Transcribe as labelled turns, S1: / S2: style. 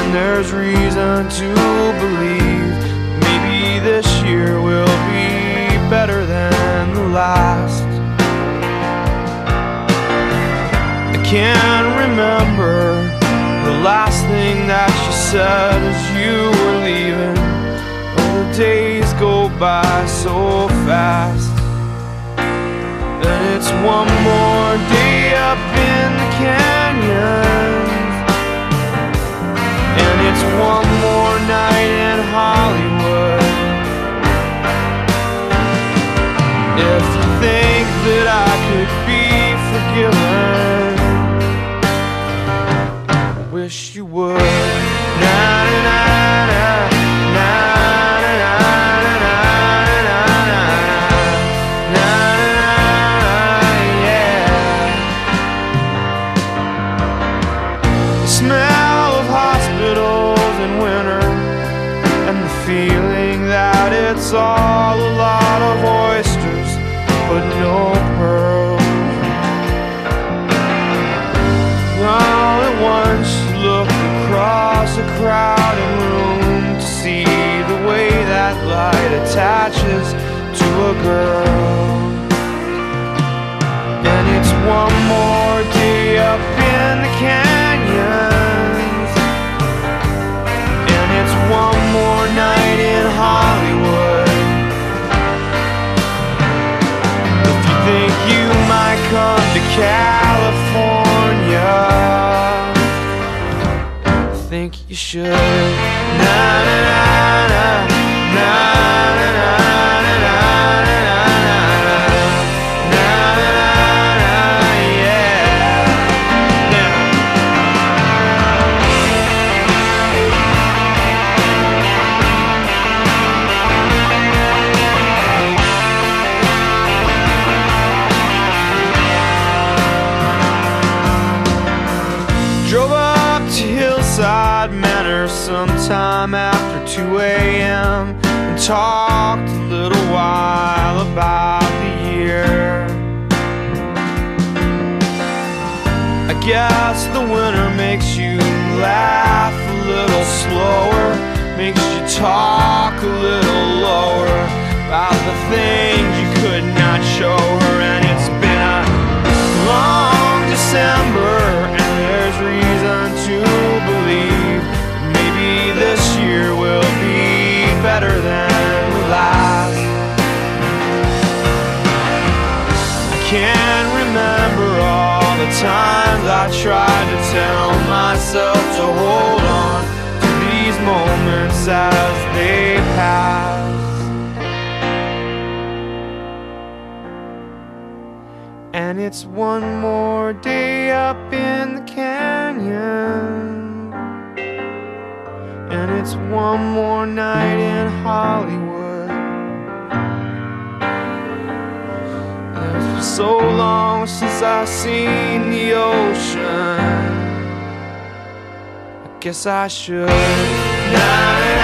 S1: there's reason to believe maybe this year will be better than the last. I can't remember the last thing that you said as you were leaving. Oh, the days go by so fast, and it's one more day up in the canyon, and it's one more night in Hollywood. If you think that I could be forgiven, I wish you would. Smell of hospitals in winter, and the feeling that it's all a lot of oysters but no pearls. All at once you look across a crowded room to see the way that light attaches to a girl. And it's one more day up in the canyons, and it's one more night in Hollywood. If you think you might come to California, I think you should. Na na na na na na na na. Drove up to Hillside Manor sometime after 2 a.m. and talked a little while about the year. I guess the winter makes you laugh a little slower, makes you talk a little lower about the things you could not show her. And it's been a long December, and there's reason to believe maybe this year will be better than the last. I can't remember all the times I tried to tell myself to hold on to these moments as they pass. And it's one more day up in the canyon, and it's one more night in Hollywood. And it's been so long since I've seen the ocean, I guess I should.